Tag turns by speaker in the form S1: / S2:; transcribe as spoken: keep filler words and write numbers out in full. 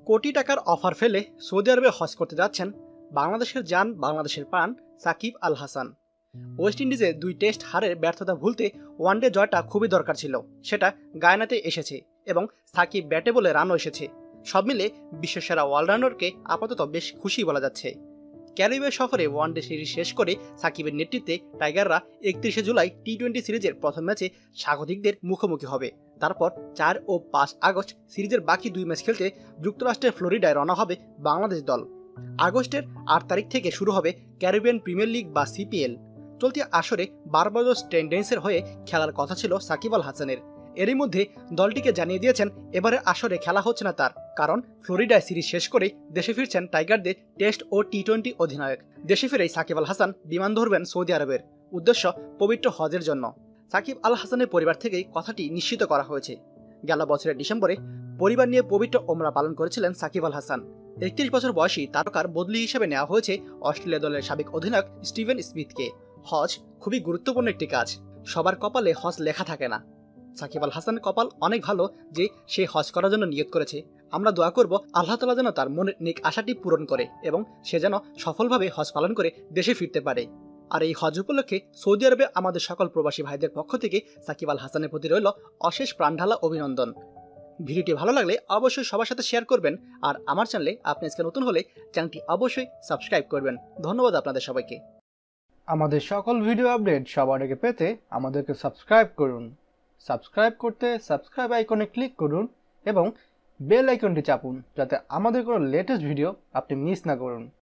S1: কোটি টাকার অফার ফেলে সৌদি আরবে হজ করতে যাচ্ছেন বাংলাদেশের জান, বাংলাদেশের প্রাণ সাকিব আল হাসান। ওয়েস্ট ইন্ডিজে দুই টেস্ট হারের ব্যর্থতা ভুলতে ওয়ানডে জয়টা খুবই দরকার ছিল, সেটা গায়নাতে এসেছে এবং সাকিব ব্যাটে বলে রানও এসেছে। সব মিলে বিশ্বসেরা অলরাউন্ডারকে আপাতত বেশ খুশি বলা যাচ্ছে। ক্যারিবীয় সফরে ওয়ানডে সিরিজ শেষ করে সাকিবের নেতৃত্বে টাইগাররা একত্রিশে জুলাই টি টোয়েন্টি সিরিজের প্রথম ম্যাচে স্বাগতিকদের মুখোমুখি হবে। তারপর চার ও পাঁচ আগস্ট সিরিজের বাকি দুই ম্যাচ খেলতে যুক্তরাষ্ট্রের ফ্লোরিডায় রওনা হবে বাংলাদেশ দল। আগস্টের আট তারিখ থেকে শুরু হবে ক্যারিবিয়ান প্রিমিয়ার লিগ বা সিপিএল। চলতি আসরে বারবাডোস টেন্ডেন্সের হয়ে খেলার কথা ছিল সাকিব আল হাসানের। এরই মধ্যে দলটিকে জানিয়ে দিয়েছেন এবারে আসরে খেলা হচ্ছে না তার, কারণ ফ্লোরিডায় সিরিজ শেষ করেই দেশে ফিরছেন টাইগারদের টেস্ট ও টি টোয়েন্টি অধিনায়ক। দেশে ফিরেই সাকিব আল হাসান বিমান ধরবেন সৌদি আরবের, উদ্দেশ্য পবিত্র হজের জন্য। সাকিব আল হাসানের পরিবার থেকেই কথাটি নিশ্চিত করা হয়েছে। গেল বছরের ডিসেম্বরে পরিবার নিয়ে পবিত্র ওমরা পালন করেছিলেন সাকিব আল হাসান। একত্রিশ বছর বয়সী তারকার বদলি হিসেবে নেওয়া হয়েছে অস্ট্রেলিয়া দলের সাবেক অধিনায়ক স্টিভেন স্মিথকে। হজ খুবই গুরুত্বপূর্ণ একটি কাজ, সবার কপালে হজ লেখা থাকে না। সাকিব আল হাসানের কপাল অনেক ভালো যে সে হজ করার জন্য নিয়ত করেছে। আমরা দোয়া করব আল্লাহ তাআলা যেন তার মনের নেক আশাটি পূরণ করে এবং সে যেন সফলভাবে হজ পালন করে দেশে ফিরতে পারে। আর এই হজ উপলক্ষে সৌদি আরবে আমাদের সকল প্রবাসী ভাইদের পক্ষ থেকে সাকিব আল হাসানের প্রতি রইল অশেষ প্রাণঢালা অভিনন্দন। ভিডিওটি ভালো লাগলে অবশ্যই সবার সাথে শেয়ার করবেন, আর আমার চ্যানেলে আপনি আজকে নতুন হলে চ্যানেলটি অবশ্যই সাবস্ক্রাইব করবেন। ধন্যবাদ আপনাদের সবাইকে।
S2: আমাদের সকল ভিডিও আপডেট সবার আগে পেতে আমাদেরকে সাবস্ক্রাইব করুন। সাবস্ক্রাইব করতে সাবস্ক্রাইব আইকনে ক্লিক করুন এবং বেল আইকনটি চাপুন, যাতে আমাদের কোনো লেটেস্ট ভিডিও আপনি মিস না করুন।